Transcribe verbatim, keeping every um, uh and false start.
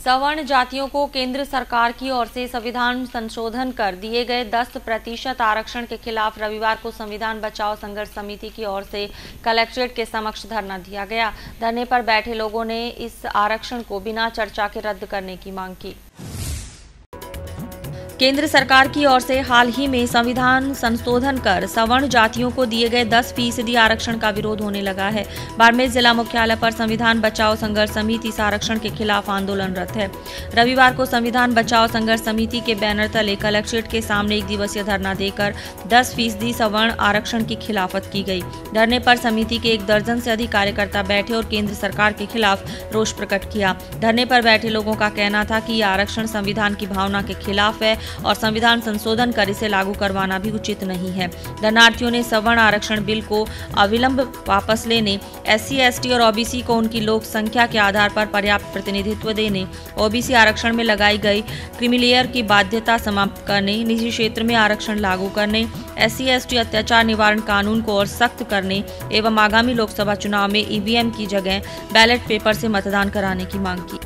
सवर्ण जातियों को केंद्र सरकार की ओर से संविधान संशोधन कर दिए गए दस प्रतिशत आरक्षण के खिलाफ रविवार को संविधान बचाओ संघर्ष समिति की ओर से कलेक्ट्रेट के समक्ष धरना दिया गया। धरने पर बैठे लोगों ने इस आरक्षण को बिना चर्चा के रद्द करने की मांग की। केंद्र सरकार की ओर से हाल ही में संविधान संशोधन कर सवर्ण जातियों को दिए गए दस फीसदी आरक्षण का विरोध होने लगा है। बाड़मेर जिला मुख्यालय पर संविधान बचाओ संघर्ष समिति इस आरक्षण के खिलाफ आंदोलनरत है। रविवार को संविधान बचाओ संघर्ष समिति के बैनर तले कलेक्ट्रेट के सामने एक दिवसीय धरना देकर दस फीसदी सवर्ण आरक्षण की खिलाफत की गई। धरने पर समिति के एक दर्जन से अधिक कार्यकर्ता बैठे और केंद्र सरकार के खिलाफ रोष प्रकट किया। धरने पर बैठे लोगों का कहना था कि यह आरक्षण संविधान की भावना के खिलाफ है और संविधान संशोधन कर इसे लागू करवाना भी उचित नहीं है। धरनार्थियों ने सवर्ण आरक्षण बिल को अविलंब वापस लेने, एससी एसटी और ओबीसी को उनकी लोक संख्या के आधार पर पर्याप्त प्रतिनिधित्व देने, ओबीसी आरक्षण में लगाई गई क्रीमीलेयर की बाध्यता समाप्त करने, निजी क्षेत्र में आरक्षण लागू करने, एससी एसटी अत्याचार निवारण कानून को और सख्त करने एवं आगामी लोकसभा चुनाव में ईवीएम की जगह बैलेट पेपर से मतदान कराने की मांग की।